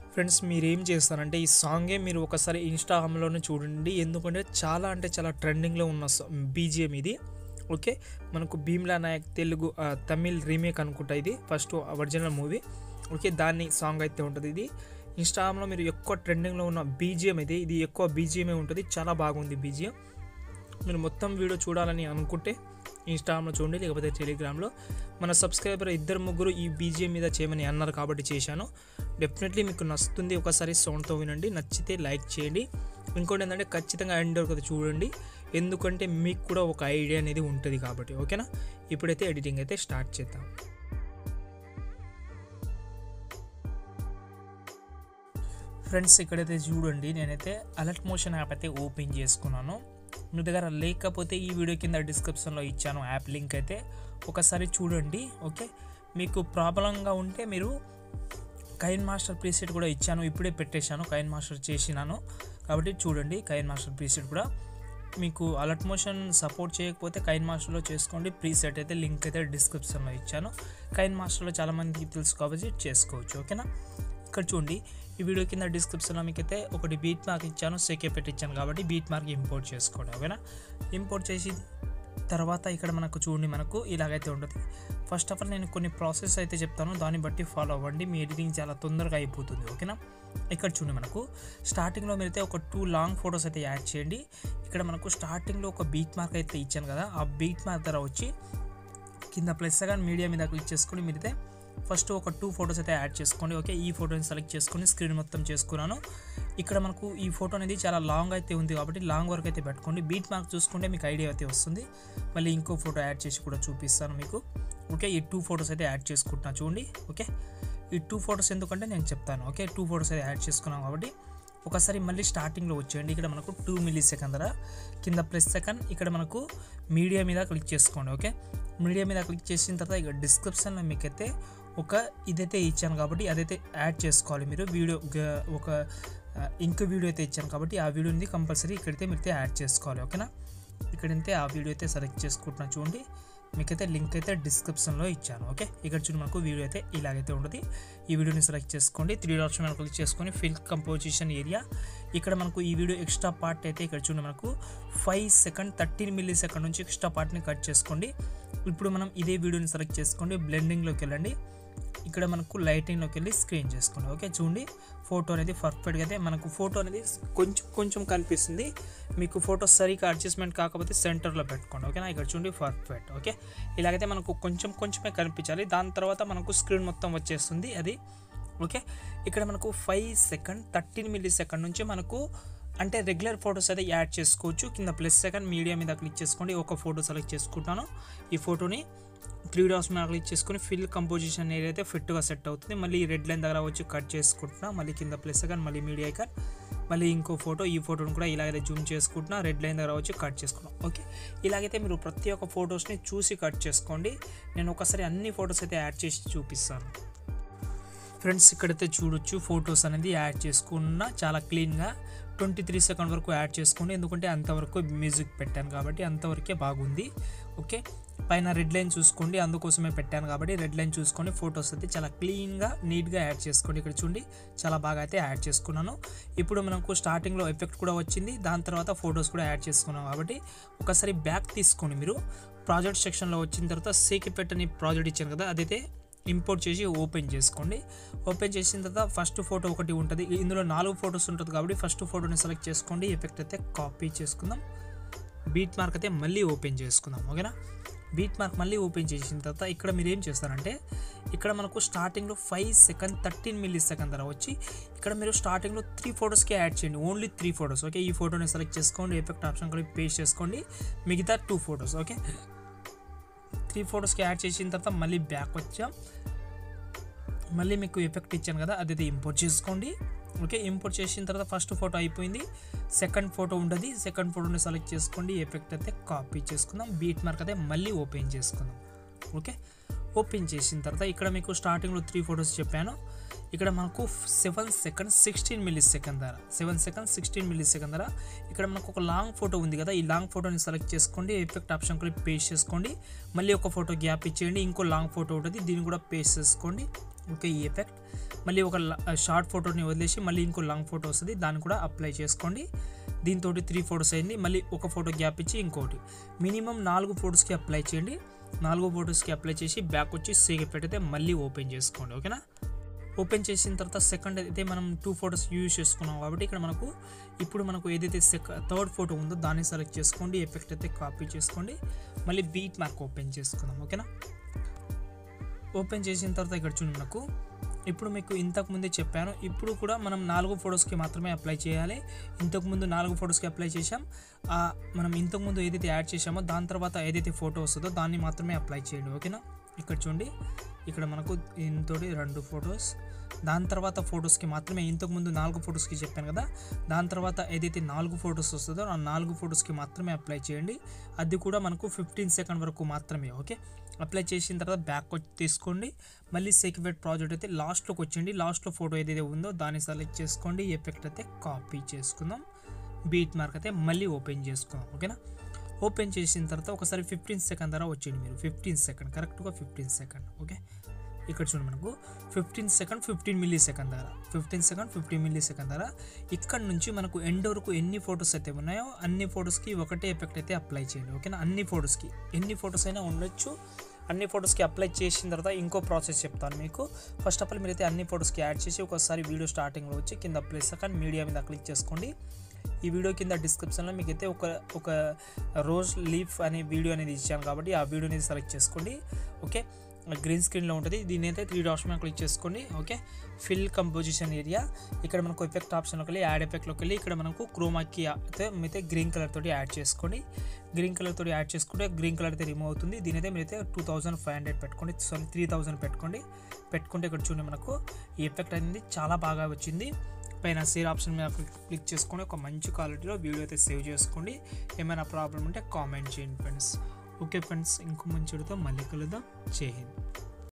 Friends మీరేం చేస్తారంటే ఈ సాంగే మీరు ఒకసారి ఇన్స్టాగ్రామ్లోనే చూడండి. ఎందుకంటే చాలా అంటే చాలా ట్రెండింగ్లో ఉన్న బీజిఎం ఇది. ఓకే, మనకు భీమ్లా నాయక్ తమిళ్ రీమేక్ అనుకుంటా ఇది, ఫస్ట్ ఒరిజినల్ మూవీ. ఓకే, దాన్ని సాంగ్ అయితే ఉంటుంది. ఇది ఇన్స్టాగ్రామ్లో మీరు ఎక్కువ ట్రెండింగ్లో ఉన్న బీజిఎం ఇది ఎక్కువ బీజిఎమే ఉంటుంది. చాలా బాగుంది బీజిఎం. మీరు మొత్తం వీడియో చూడాలని అనుకుంటే ఇన్స్టాగ్రామ్లో చూడండి, లేకపోతే టెలిగ్రామ్లో. మన సబ్స్క్రైబర్ 2-3 ఈ బీజిఎం మీద చేయమని అన్నారు కాబట్టి చేశాను. డెఫినెట్లీ మీకు నచ్చుతుంది. ఒకసారి సౌండ్తో వినండి, నచ్చితే లైక్ చేయండి. ఇంకోటి ఏంటంటే ఖచ్చితంగా ఎండ్ వరకు చూడండి, ఎందుకంటే మీకు కూడా ఒక ఐడియా అనేది ఉంటుంది కాబట్టి. ఓకేనా, ఇప్పుడైతే ఎడిటింగ్ అయితే స్టార్ట్ చేద్దాం. ఫ్రెండ్స్ ఇక్కడైతే చూడండి, నేనైతే అలర్ట్ మోషన్ యాప్ అయితే ఓపెన్ చేసుకున్నాను. మీ దగ్గర లేకపోతే ఈ వీడియో కింద డిస్క్రిప్షన్లో ఇచ్చాను యాప్ లింక్, అయితే ఒకసారి చూడండి. ఓకే, మీకు ప్రాబ్లంగా ఉంటే మీరు కైన్ మాస్టర్ ప్రీసెట్ కూడా ఇచ్చాను, ఇప్పుడే పెట్టేశాను, కైన్ మాస్టర్ చేసినాను కాబట్టి చూడండి. కైన్ మాస్టర్ ప్రీసెట్ కూడా మీకు అలర్ట్ మోషన్ సపోర్ట్ చేయకపోతే కైన్ మాస్టర్లో చేసుకోండి. ప్రీసెట్ అయితే లింక్ అయితే డిస్క్రిప్షన్లో ఇచ్చాను. కైన్ మాస్టర్లో చాలామందికి తెలుసు కాబట్టి చేసుకోవచ్చు. ఓకేనా, ఇక్కడ చూడండి, ఈ వీడియో కింద డిస్క్రిప్షన్లో మీకు అయితే ఒకటి బీట్ మార్క్ ఇచ్చాను, సెకే పెట్టించాను కాబట్టి బీట్ మార్క్ ఇంపోర్ట్ చేసుకోండి. ఓకేనా, ఇంపోర్ట్ చేసి తర్వాత ఇక్కడ మనకు చూడండి, మనకు ఇలాగైతే ఉంటుంది. ఫస్ట్ ఆఫ్ ఆల్ నేను కొన్ని ప్రాసెస్ అయితే చెప్తాను, దాన్ని బట్టి ఫాలో అవ్వండి, మీ ఎడిటింగ్ చాలా తొందరగా అయిపోతుంది. ఓకేనా, ఇక్కడ చూడండి, మనకు స్టార్టింగ్లో మీరైతే ఒక 2 లాంగ్ ఫొటోస్ అయితే యాడ్ చేయండి. ఇక్కడ మనకు స్టార్టింగ్లో ఒక బీట్ మార్క్ అయితే ఇచ్చాను కదా, ఆ బీట్ మార్క్ ధర వచ్చి కింద ప్లస్ కానీ మీడియా మీద క్లిక్ చేసుకొని మీరైతే ఫస్ట్ ఒక 2 ఫొటోస్ అయితే యాడ్ చేసుకోండి. ఓకే, ఈ ఫోటోని సెలెక్ట్ చేసుకొని స్క్రీన్ మొత్తం చేసుకున్నాను. ఇక్కడ మనకు ఈ ఫోటో అనేది చాలా లాంగ్ అయితే ఉంది కాబట్టి లాంగ్ వరకు అయితే పెట్టుకోండి. బీట్ మార్క్ చూసుకుంటే మీకు ఐడియా అయితే వస్తుంది. మళ్ళీ ఇంకో ఫోటో యాడ్ చేసి కూడా చూపిస్తాను మీకు. ఓకే, ఈ 2 ఫొటోస్ అయితే యాడ్ చేసుకుంటున్నా చూడండి. ఓకే, ఈ 2 ఫొటోస్ ఎందుకంటే నేను చెప్తాను. ఓకే, 2 ఫొటోస్ అయితే యాడ్ చేసుకున్నాం కాబట్టి ఒకసారి మళ్ళీ స్టార్టింగ్లో వచ్చేయండి. ఇక్కడ మనకు 2 మిల్లీ సెకండ్ ధర కింద ప్లస్ సెకండ్, ఇక్కడ మనకు మీడియా మీద క్లిక్ చేసుకోండి. ఓకే, మీడియా మీద క్లిక్ చేసిన తర్వాత ఇక డిస్క్రిప్షన్లో మీకైతే ఒక ఇదైతే ఇచ్చాను కాబట్టి అదైతే యాడ్ చేసుకోవాలి మీరు. వీడియో ఒక ఇంకో వీడియో అయితే ఇచ్చాను కాబట్టి ఆ వీడియోని కంపల్సరీ ఇక్కడైతే మీరైతే యాడ్ చేసుకోవాలి. ఓకేనా, ఇక్కడైతే ఆ వీడియో అయితే సెలెక్ట్ చేసుకుంటున్నా చూడండి, మీకైతే లింక్ అయితే డిస్క్రిప్షన్లో ఇచ్చాను. ఓకే, ఇక్కడ చూడండి, మనకు వీడియో అయితే ఇలాగైతే ఉంటుంది. ఈ వీడియోని సెలెక్ట్ చేసుకోండి, 3 డాట్స్ మీద క్లిక్ చేసుకొని ఫిల్ కంపోజిషన్ ఏరియా. ఇక్కడ మనకు ఈ వీడియో ఎక్స్ట్రా పార్ట్ అయితే ఇక్కడ చూడండి, మనకు 5 సెకండ్ 13 మిల్లీ సెకండ్ నుంచి ఎక్స్ట్రా పార్ట్ని కట్ చేసుకోండి. ఇప్పుడు మనం ఇదే వీడియోని సెలెక్ట్ చేసుకోండి, బ్లెండింగ్లోకి వెళ్ళండి, ఇక్కడ మనకు లైటింగ్లోకి వెళ్ళి స్క్రీన్ చేసుకోండి. ఓకే, చూడండి, ఫోటో అనేది పర్ఫెక్ట్గా అయితే మనకు ఫోటో అనేది కొంచెం కనిపిస్తుంది. మీకు ఫోటో సరిగ్గా అడ్జస్ట్మెంట్ కాకపోతే సెంటర్లో పెట్టుకోండి. ఓకేనా, ఇక్కడ చూడండి పర్ఫెక్ట్. ఓకే, ఇలాగైతే మనకు కొంచెమే కనిపించాలి, దాని తర్వాత మనకు స్క్రీన్ మొత్తం వచ్చేస్తుంది అది. ఓకే, ఇక్కడ మనకు 5 సెకండ్ 13 మిల్లీ సెకండ్ నుంచి మనకు అంటే రెగ్యులర్ ఫొటోస్ అయితే యాడ్ చేసుకోవచ్చు. కింద ప్లస్ సెకండ్ మీడియా మీద క్లిక్ చేసుకోండి, ఒక ఫోటో సెలెక్ట్ చేసుకుంటాను. ఈ ఫోటోని 3 డాట్స్ మీద క్లిక్ చేసుకొని ఫిల్ కంపోజిషన్ ఏరియా అయితే ఫిట్గా సెట్ అవుతుంది. మళ్ళీ రెడ్ లైన్ దగ్గర వచ్చి కట్ చేసుకుంటున్నా, మళ్ళీ కింద ప్లస్ సెకండ్ మళ్ళీ మీడియా ఐకాన్, మళ్ళీ ఇంకో ఫోటో, ఈ ఫోటోని కూడా ఇలాగైతే జూమ్ చేసుకుంటున్నా, రెడ్ లైన్ దగ్గర వచ్చి కట్ చేసుకున్నాం. ఓకే, ఇలాగైతే మీరు ప్రతి ఒక్క ఫొటోస్ని చూసి కట్ చేసుకోండి. నేను ఒకసారి అన్ని ఫొటోస్ అయితే యాడ్ చేసి చూపిస్తాను. ఫ్రెండ్స్ ఇక్కడైతే చూడొచ్చు, ఫొటోస్ అనేది యాడ్ చేసుకున్న చాలా క్లీన్గా 23 సెకండ్ వరకు యాడ్ చేసుకోండి, ఎందుకంటే అంతవరకు మ్యూజిక్ పెట్టాను కాబట్టి అంతవరకే బాగుంది. ఓకే, పైన రెడ్ లైన్ చూసుకోండి, అందుకోసమే పెట్టాను కాబట్టి రెడ్ లైన్ చూసుకొని ఫొటోస్ అయితే చాలా క్లీన్గా నీట్గా యాడ్ చేసుకోండి. ఇక్కడ చూడండి, చాలా బాగా అయితే యాడ్ చేసుకున్నాను. ఇప్పుడు మనకు స్టార్టింగ్లో ఎఫెక్ట్ కూడా వచ్చింది, దాని తర్వాత ఫొటోస్ కూడా యాడ్ చేసుకున్నాం కాబట్టి ఒకసారి బ్యాక్ తీసుకోండి. మీరు ప్రాజెక్ట్ సెక్షన్లో వచ్చిన తర్వాత సేకి పెట్టని ప్రాజెక్ట్ ఇచ్చాను కదా, అదైతే ఇంపోర్ట్ చేసి ఓపెన్ చేసుకోండి. ఓపెన్ చేసిన తర్వాత ఫస్ట్ ఫోటో ఒకటి ఉంటుంది, ఇందులో 4 ఫొటోస్ ఉంటుంది కాబట్టి ఫస్ట్ ఫోటోని సెలెక్ట్ చేసుకోండి. ఎఫెక్ట్ అయితే కాపీ చేసుకుందాం, బీట్ మార్క్ అయితే మళ్ళీ ఓపెన్ చేసుకుందాం. ఓకేనా, బీట్ మార్క్ మళ్ళీ ఓపెన్ చేసిన తర్వాత ఇక్కడ మీరు ఏం చేస్తారంటే ఇక్కడ మనకు స్టార్టింగ్లో 5 సెకండ్ 13 మిల్లీ సెకండ్ ధర వచ్చి ఇక్కడ మీరు స్టార్టింగ్లో 3 ఫొటోస్కి యాడ్ చేయండి, ఓన్లీ 3 ఫొటోస్. ఓకే, ఈ ఫోటోని సెలెక్ట్ చేసుకోండి, ఎఫెక్ట్ ఆప్షన్ కూడా పేస్ట్ చేసుకోండి, మిగతా 2 ఫొటోస్. ఓకే, 3 ఫొటోస్కి యాడ్ చేసిన తర్వాత మళ్ళీ బ్యాక్ వచ్చాం, మళ్ళీ మీకు ఎఫెక్ట్ ఇచ్చాను కదా, అదైతే ఇంపోర్ట్ చేసుకోండి. ఓకే, ఇంపోర్ట్ చేసిన తర్వాత ఫస్ట్ ఫోటో అయిపోయింది, సెకండ్ ఫోటో ఉండదు, సెకండ్ ఫోటోని సెలెక్ట్ చేసుకోండి, ఎఫెక్ట్ అయితే కాపీ చేసుకుందాం, బీట్ మార్క్ అయితే మళ్ళీ ఓపెన్ చేసుకుందాం. ఓకే, ఓపెన్ చేసిన తర్వాత ఇక్కడ మీకు స్టార్టింగ్లో 3 ఫొటోస్ చెప్పాను, ఇక్కడ మనకు 7 సెకండ్ 16 మిల్లీ సెకండ్ ధర 7 సెకండ్ 16 మిల్లీ సెకండ్ ధర ఇక్కడ మనకు ఒక లాంగ్ ఫోటో ఉంది కదా, ఈ లాంగ్ ఫోటోని సెలెక్ట్ చేసుకోండి, ఎఫెక్ట్ ఆప్షన్ కూడా పేస్ట్ చేసుకోండి, మళ్ళీ ఒక ఫోటో గ్యాప్ ఇచ్చేయండి, ఇంకో లాంగ్ ఫోటో ఉంటుంది, దీన్ని కూడా పేస్ట్ చేసుకోండి. ఓకే, ఈ ఎఫెక్ట్ మళ్ళీ ఒక షార్ట్ ఫోటోని వదిలేసి మళ్ళీ ఇంకో లాంగ్ ఫోటో వస్తుంది, దాన్ని కూడా అప్లై చేసుకోండి. దీంతో 3 ఫోటోస్ అయింది. మళ్ళీ ఒక ఫోటో గ్యాప్ ఇచ్చి ఇంకోటి, మినిమం 4 ఫోటోస్కి అప్లై చేయండి. 4 ఫోటోస్కి అప్లై చేసి బ్యాక్ వచ్చి సేవ్ ఎఫెక్ట్ అయితే మళ్ళీ ఓపెన్ చేసుకోండి. ఓకేనా, ఓపెన్ చేసిన తర్వాత సెకండ్ అయితే మనం 2 ఫోటోస్ యూజ్ చేసుకున్నాం కాబట్టి ఇక్కడ ఇప్పుడు మనకు ఏదైతే థర్డ్ ఫోటో ఉందో దాన్ని సెలెక్ట్ చేసుకోండి. ఎఫెక్ట్ అయితే కాపీ చేసుకోండి. మళ్ళీ బీట్ మార్క్ ఓపెన్ చేసుకుందాం. ఓకేనా, ఓపెన్ చేసిన తర్వాత ఇక్కడ చూడండి, ఇప్పుడు మీకు ఇంతకుముందే చెప్పాను, ఇప్పుడు కూడా మనం 4 ఫొటోస్కి మాత్రమే అప్లై చేయాలి. ఇంతకుముందు 4 ఫొటోస్కి అప్లై చేసాం. మనం ఇంతకుముందు ఏదైతే యాడ్ చేసామో దాని తర్వాత ఏదైతే ఫోటో వస్తుందో దాన్ని మాత్రమే అప్లై చేయండి. ఓకేనా, ఇక్కడ చూడండి, ఇక్కడ మనకు ఇంతోటి 2 ఫొటోస్, దాని తర్వాత ఫొటోస్కి మాత్రమే, ఇంతకుముందు 4 ఫొటోస్కి చెప్పాను కదా, దాని తర్వాత ఏదైతే 4 ఫొటోస్ వస్తుందో ఆ 4 ఫొటోస్కి మాత్రమే అప్లై చేయండి. అది కూడా మనకు 15 సెకండ్ వరకు మాత్రమే. ఓకే, అప్లై చేసిన తర్వాత బ్యాక్ తీసుకోండి. మళ్ళీ సెక్యూర్ ప్రాజెక్ట్ అయితే లాస్ట్లోకి వచ్చింది. లాస్ట్లో ఫోటో ఏదైతే ఉందో దాన్ని సెలెక్ట్ చేసుకోండి. ఎఫెక్ట్ అయితే కాపీ చేసుకుందాం. బీట్ మార్క్ అయితే మళ్ళీ ఓపెన్ చేసుకుందాం. ఓకేనా, ఓపెన్ చేసిన తర్వాత ఒకసారి 15 సెకండ్ ద్వారా వచ్చింది. మీరు 15 సెకండ్ కరెక్ట్గా 15 సెకండ్. ఓకే, ఇక్కడ చూడండి, మనకు 15 సెకండ్ 15 మిల్లీ సెకండ్ ద్వారా 15 సెకండ్ 15 మిల్లీ సెకండ్ ద్వారా ఇక్కడ నుంచి మనకు ఎండ్ వరకు ఎన్ని ఫొటోస్ అయితే ఉన్నాయో అన్ని ఫొటోస్కి ఒకటే ఎఫెక్ట్ అయితే అప్లై చేయండి. ఓకేనా, అన్ని ఫొటోస్కి ఎన్ని ఫొటోస్ అయినా ఉండొచ్చు. అన్ని ఫొటోస్కి అప్లై చేసిన తర్వాత ఇంకో ప్రాసెస్ చెప్తాను మీకు. ఫస్ట్ ఆఫ్ ఆల్ మీరైతే అన్ని ఫొటోస్కి యాడ్ చేసి ఒకసారి వీడియో స్టార్టింగ్లో వచ్చి కింద ప్లస్ కానీ మీడియా మీద క్లిక్ చేసుకోండి. ఈ వీడియో కింద డిస్క్రిప్షన్లో మీకు అయితే ఒక రోజ్ లీఫ్ అనే వీడియో అనేది ఇచ్చాను కాబట్టి ఆ వీడియోని సెలెక్ట్ చేసుకోండి. ఓకే, గ్రీన్ స్క్రీన్లో ఉంటుంది. దీని అయితే 3 డాట్స్ మీద క్లిక్ చేసుకోండి. ఓకే, ఫిల్ కంపోజిషన్ ఏరియా, ఇక్కడ మనకు ఎఫెక్ట్ ఆప్షన్లోకి వెళ్ళి యాడ్ ఎఫెక్ట్లోకి వెళ్ళి ఇక్కడ మనకు క్రోమాకి అయితే గ్రీన్ కలర్ తోటి యాడ్ చేసుకోండి. గ్రీన్ కలర్ తోటి యాడ్ చేసుకుంటే గ్రీన్ కలర్ అయితే రిమూవ్ అవుతుంది. దీని అయితే మీరైతే 2500 పెట్టుకోండి, 3000 పెట్టుకుంటే ఇక్కడ చూడండి, మనకు ఈ ఎఫెక్ట్ అనేది చాలా బాగా వచ్చింది. పైన సేవ్ ఆప్షన్ మీద క్లిక్ చేసుకొని ఒక మంచి క్వాలిటీలో వీడియో అయితే సేవ్ చేసుకోండి. ఏమైనా ప్రాబ్లం ఉంటే కామెంట్ చేయండి ఫ్రెండ్స్. ఓకే ఫ్రెండ్స్, ఇంకో మంచి వీడియోతో మళ్ళీ కలుద్దాం. జై హింద్.